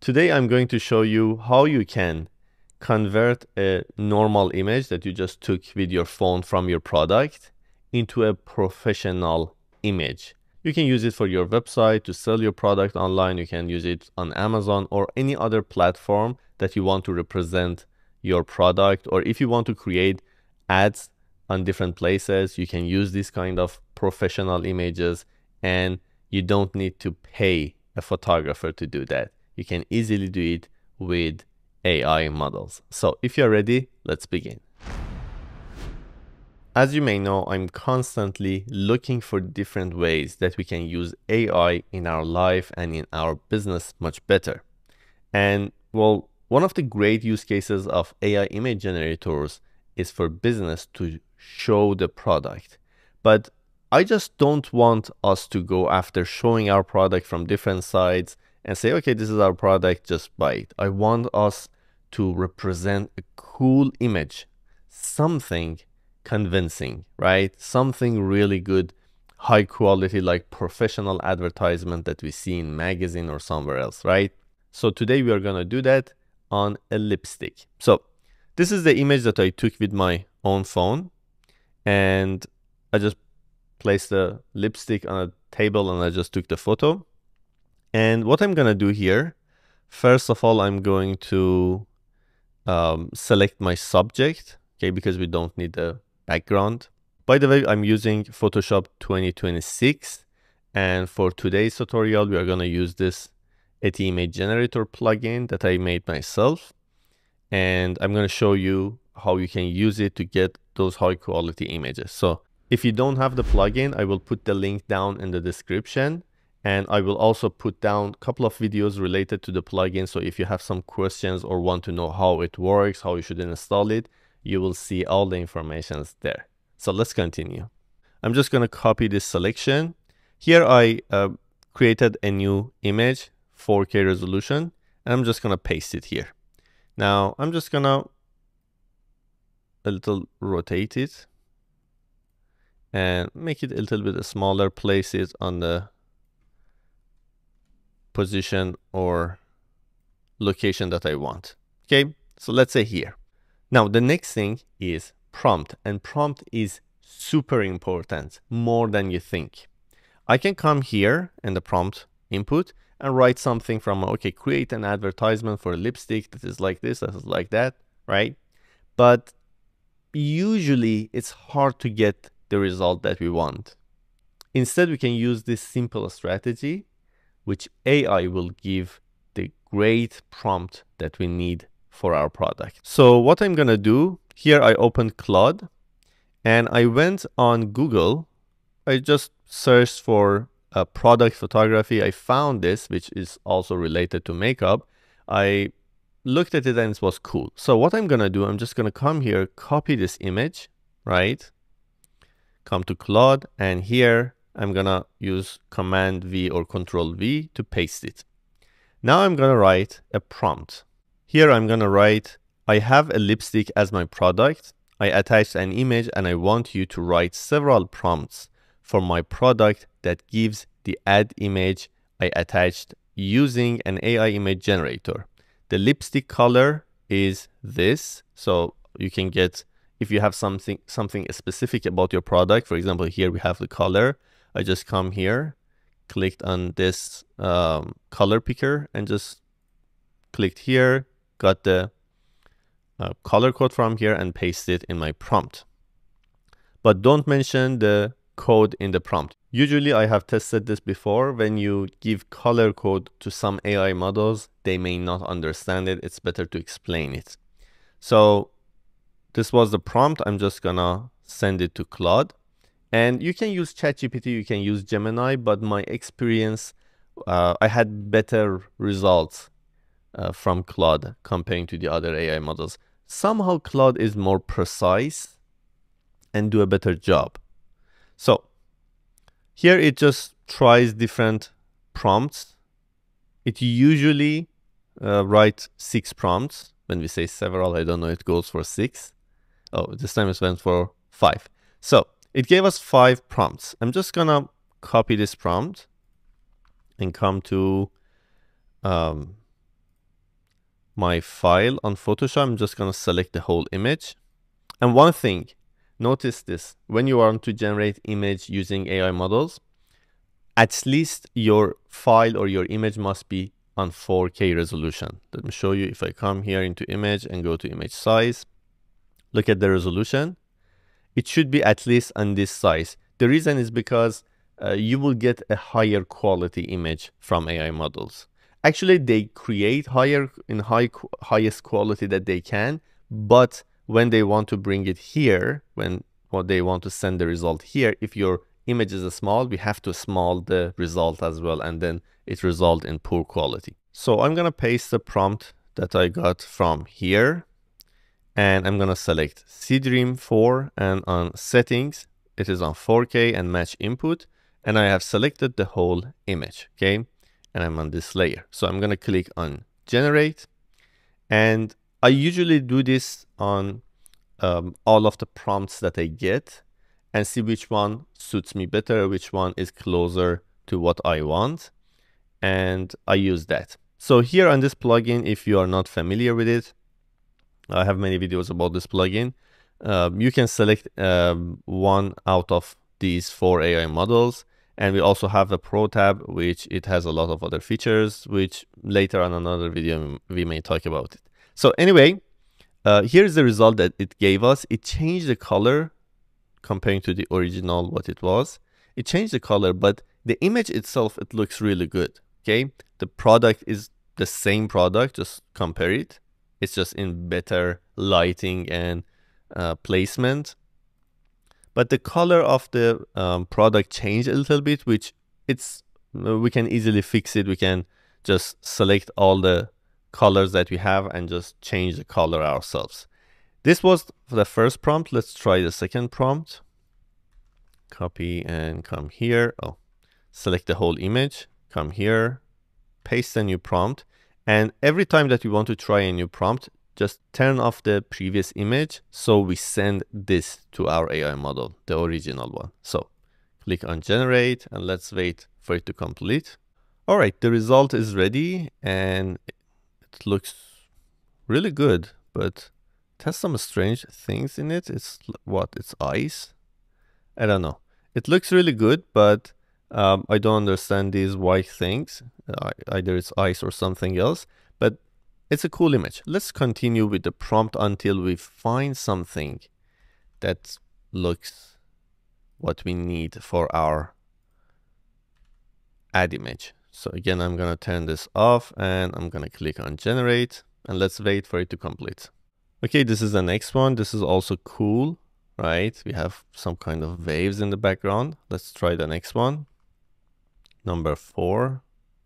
Today I'm going to show you how you can convert a normal image that you just took with your phone from your product into a professional image. You can use it for your website to sell your product online. You can use it on Amazon or any other platform that you want to represent your product. Or if you want to create ads on different places, you can use this kind of professional images, and you don't need to pay a photographer to do that. You can easily do it with AI models. So if you're ready, let's begin. As you may know, I'm constantly looking for different ways that we can use AI in our life and in our business much better. And well, one of the great use cases of AI image generators is for business to show the product. But I just don't want us to go after showing our product from different sides and say, okay, this is our product, just buy it. I want us to represent a cool image, something convincing, right? Something really good, high quality, like professional advertisement that we see in magazine or somewhere else, right? So today we are going to do that on a lipstick. So this is the image that I took with my own phone, and I just placed the lipstick on a table and I just took the photo. And what I'm going to do here, first of all, I'm going to select my subject, okay, because we don't need the background. By the way, I'm using Photoshop 2026, and for today's tutorial, we are going to use this AT Image Generator plugin that I made myself, and I'm going to show you how you can use it to get those high quality images. So if you don't have the plugin, I will put the link down in the description, and I will also put down a couple of videos related to the plugin. So if you have some questions or want to know how it works, how you should install it, you will see all the information there. So let's continue. I'm just going to copy this selection. Here I created a new image, 4K resolution, and I'm just going to paste it here. Now I'm just going to a little rotate it and make it a little bit smaller, place it on the position or location that I want. Okay, so let's say here. Now the next thing is prompt, and prompt is super important, more than you think. I can come here in the prompt input and write something from, okay, create an advertisement for a lipstick that is like this, that is like that, right? But usually it's hard to get the result that we want. Instead, we can use this simple strategy, which AI will give the great prompt that we need for our product. So what I'm gonna do, here I opened Claude and I went on Google. I just searched for product photography. I found this, which is also related to makeup. I looked at it and it was cool. So what I'm gonna do, I'm just gonna come here, copy this image, right? Come to Claude, and here I'm gonna use Command V or Control V to paste it. Now I'm gonna write a prompt. Here I'm gonna write, I have a lipstick as my product. I attached an image and I want you to write several prompts for my product that gives the ad image I attached using an AI image generator. The lipstick color is this, so you can get, if you have something specific about your product, for example, here we have the color. I just come here, clicked on this color picker and just clicked here, got the color code from here and paste it in my prompt. But don't mention the code in the prompt. Usually I have tested this before. When you give color code to some AI models, they may not understand it. It's better to explain it. So this was the prompt. I'm just gonna send it to Claude. And you can use ChatGPT, you can use Gemini, but my experience, I had better results from Claude comparing to the other AI models. Somehow Claude is more precise and do a better job. So here it just tries different prompts. It usually writes 6 prompts. When we say several, I don't know, it goes for 6. Oh, this time it went for 5. So it gave us 5 prompts. I'm just gonna copy this prompt and come to my file on Photoshop, I'm just going to select the whole image. And one thing, notice this, when you want to generate image using AI models, at least your file or your image must be on 4K resolution. Let me show you. If I come here into image and go to image size, look at the resolution. It should be at least on this size. The reason is because you will get a higher quality image from AI models. Actually, they create highest quality that they can, but when they want to bring it here, when they want to send the result here, if your image is small, we have to small the result as well, and then it result in poor quality. So I'm gonna paste the prompt that I got from here, and I'm gonna select Seedream 4, and on settings, it is on 4K and match input, and I have selected the whole image, okay? And I'm on this layer. So I'm gonna click on generate, and I usually do this on all of the prompts that I get and see which one suits me better, which one is closer to what I want, and I use that. So here on this plugin, if you are not familiar with it, I have many videos about this plugin. You can select one out of these 4 AI models, and we also have a Pro tab, which it has a lot of other features, which later on another video we may talk about it. So anyway, here's the result that it gave us. It changed the color comparing to the original, what it was. It changed the color, but the image itself, it looks really good, okay? The product is the same product, just compare it. It's just in better lighting and placement. But the color of the product changed a little bit, which we can easily fix it. We can just select all the colors that we have and just change the color ourselves. This was the first prompt. Let's try the second prompt. Copy and come here. Oh, select the whole image, come here, paste a new prompt. And every time that we want to try a new prompt, just turn off the previous image. So we send this to our AI model, the original one. So click on generate and let's wait for it to complete. All right, the result is ready and it looks really good, but it has some strange things in it. It's what? It's ice? I don't know. It looks really good, but I don't understand these white things. Either it's ice or something else, but it's a cool image. Let's continue with the prompt until we find something that looks what we need for our ad image. So again, I'm gonna turn this off and I'm gonna click on generate and let's wait for it to complete. Okay, this is the next one. This is also cool, right? We have some kind of waves in the background. Let's try the next one. Number 4.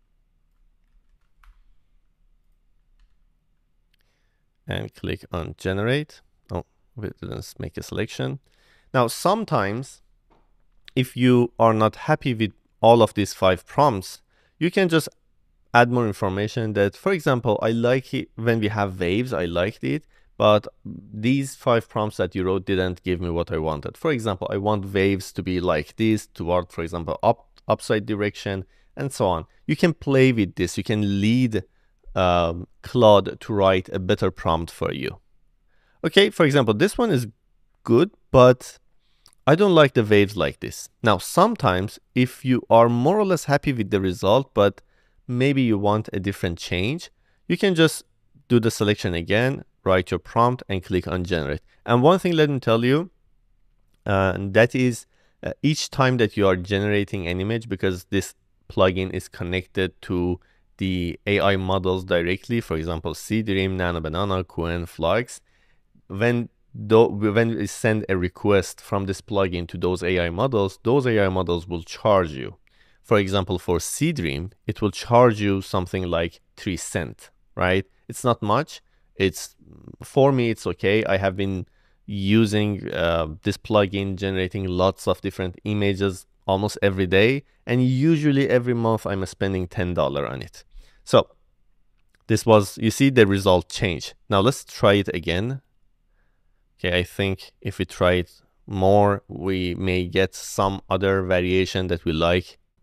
And click on generate. Oh, we didn't make a selection. Now, sometimes if you are not happy with all of these 5 prompts, you can just add more information that, for example, I like it when we have waves, I liked it, but these 5 prompts that you wrote didn't give me what I wanted. For example, I want waves to be like this toward, for example, upside direction and so on. You can play with this. You can lead Claude to write a better prompt for you. Okay, for example, this one is good, but I don't like the waves like this. Now, sometimes if you are more or less happy with the result, but maybe you want a different change, you can just do the selection again, write your prompt and click on generate. And one thing, let me tell you, that is each time that you are generating an image, because this plugin is connected to the AI models directly, for example, Seedream, Nano Banana, Qwen, Flux, when we send a request from this plugin to those AI models will charge you. For example, for Seedream, it will charge you something like 3 cents, right? It's not much. For me, it's okay. I have been using this plugin, generating lots of different images almost every day. And usually every month I'm spending $10 on it. So this was, you see the result change. Now let's try it again. Okay, I think if we try it more, we may get some other variation that we like.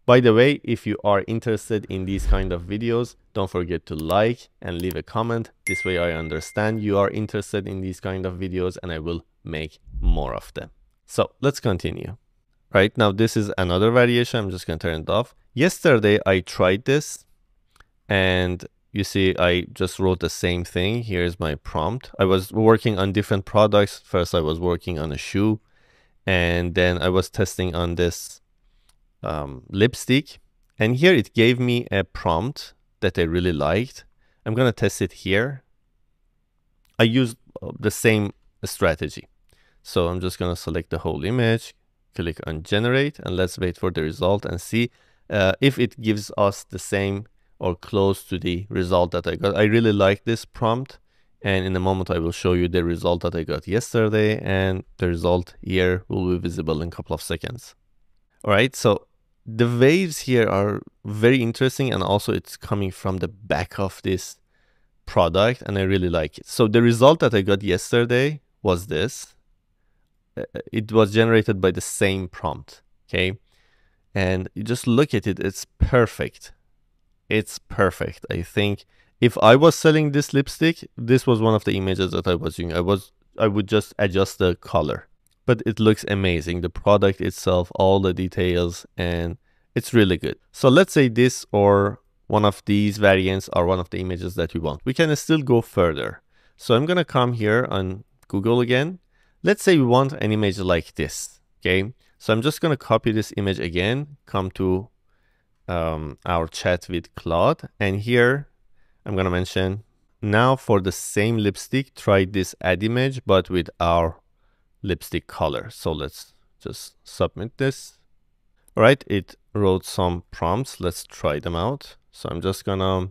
By the way, if you are interested in these kind of videos, don't forget to like and leave a comment. This way I understand you are interested in these kind of videos and I will make more of them. So let's continue. Right now, this is another variation. I'm just going to turn it off. Yesterday, I tried this and you see, I just wrote the same thing. Here's my prompt. I was working on different products. First, I was working on a shoe, and then I was testing on this lipstick. And here it gave me a prompt that I really liked. I'm going to test it here. I used the same strategy. So I'm just going to select the whole image, click on generate, and let's wait for the result and see if it gives us the same or close to the result that I got. I really like this prompt, and in a moment I will show you the result that I got yesterday, and the result here will be visible in a couple of seconds. All right, so the waves here are very interesting, and also it's coming from the back of this product, and I really like it. So the result that I got yesterday was this. It was generated by the same prompt, okay? And you just look at it, it's perfect. It's perfect. I think if I was selling this lipstick, this was one of the images that I was using. I would just adjust the color, but it looks amazing. The product itself, all the details, and it's really good. So let's say this or one of these variants are one of the images that we want. We can still go further. So I'm gonna come here on Google again. Let's say we want an image like this, okay? So I'm just gonna copy this image again, come to our chat with Claude, and here I'm gonna mention, now for the same lipstick, try this add image, but with our lipstick color. So let's just submit this. All right, it wrote some prompts. Let's try them out. So I'm just gonna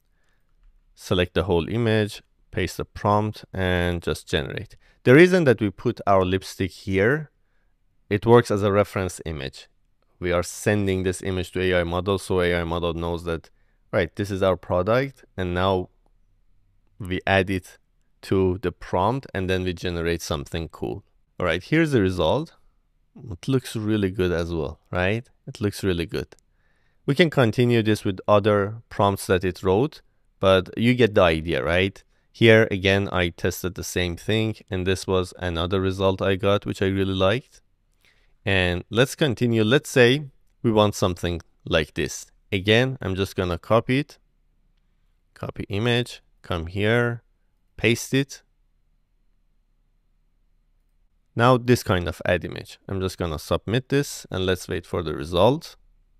select the whole image, paste the prompt, and just generate. The reason that we put our lipstick here, it works as a reference image. We are sending this image to AI model, so AI model knows that, right, this is our product, and now we add it to the prompt, and then we generate something cool. All right, here's the result. It looks really good as well, right? It looks really good. We can continue this with other prompts that it wrote, but you get the idea, right? Here, again, I tested the same thing, and this was another result I got, which I really liked. And let's continue. Let's say we want something like this. Again, I'm just gonna copy it, copy image, come here, paste it. Now this kind of add image. I'm just gonna submit this and let's wait for the result.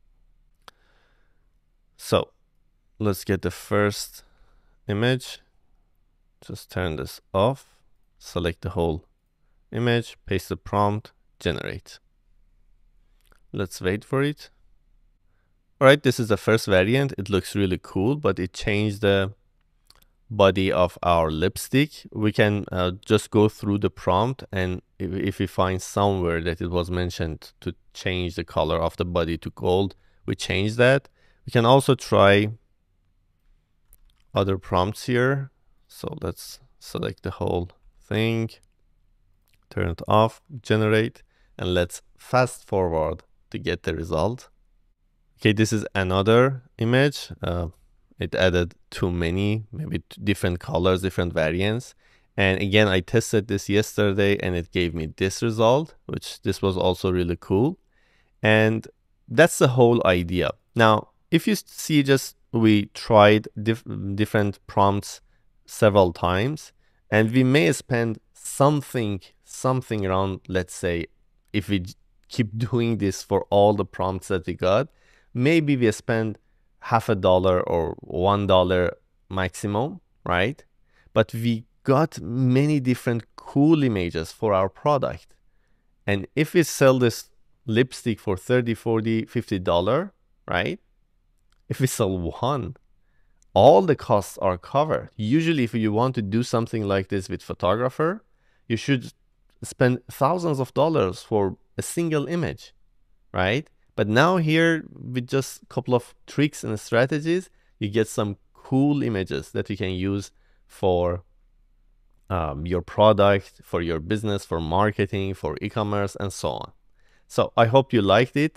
So let's get the first image. Just turn this off, select the whole image, paste the prompt, generate. Let's wait for it. All right, this is the first variant. It looks really cool, but it changed the body of our lipstick. We can just go through the prompt, and if we find somewhere that it was mentioned to change the color of the body to gold, we change that. We can also try other prompts here. So let's select the whole thing, turn it off, generate, and let's fast forward to get the result. Okay, this is another image. It added too many, maybe different colors, different variants. And again, I tested this yesterday and it gave me this result, which this was also really cool. And that's the whole idea. Now, if you see, just we tried different prompts several times, and we may spend something around, let's say, if we keep doing this for all the prompts that we got, maybe we spend $50 or $1 maximum, right? But we got many different cool images for our product. And if we sell this lipstick for $30, $40, $50, right? If we sell one, all the costs are covered. Usually, if you want to do something like this with photographer, you should spend thousands of dollars for a single image, right? But now here, with just a couple of tricks and strategies, you get some cool images that you can use for your product, for your business, for marketing, for e-commerce, and so on. So I hope you liked it.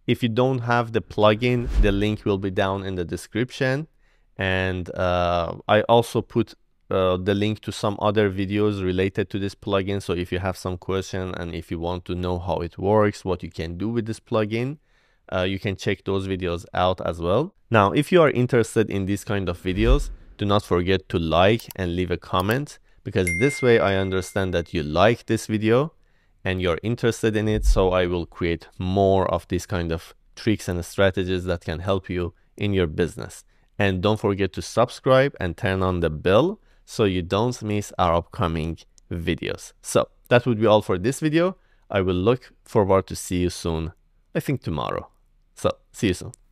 If you don't have the plugin, the link will be down in the description. And I also put the link to some other videos related to this plugin. So if you have some question and if you want to know how it works, what you can do with this plugin, you can check those videos out as well. Now, if you are interested in these kind of videos, do not forget to like and leave a comment, because this way I understand that you like this video and you're interested in it. So I will create more of these kind of tricks and strategies that can help you in your business. And don't forget to subscribe and turn on the bell so you don't miss our upcoming videos. So that would be all for this video. I will look forward to see you soon. I think tomorrow. So see you soon.